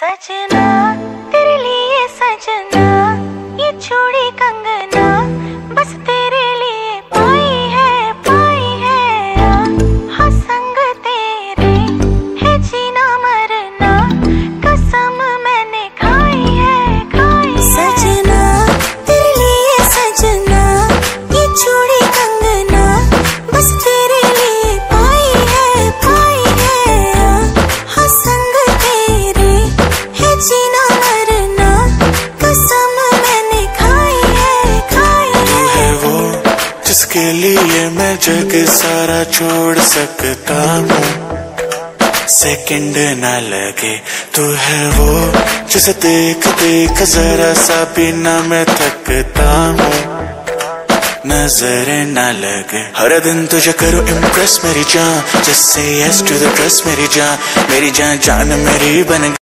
सजना तेरे लिए सजना, ये चूड़ी कंगना बस तेरे लिए पाई है हाँ संग तेरे है जीना मरना, कसम मैंने खाई है सजना तेरे लिए सजना, ये चूड़ी कंगना बस तेरे लिए पाई है हाँ संग तेरे है जीना मरना, कसम मैंने खाई है वो जिसके लिए मैं जग सारा छोड़ सकता हूँ, सेकंड ना लगे। तू है वो जिसे देख देख जरा सा भी ना मैं थकता हूँ, नजर ना लगे। हर दिन तुझे करूँ इम्प्रेस मेरी जान, just say yes to the dress मेरी जान, मेरी जान जान मेरी बन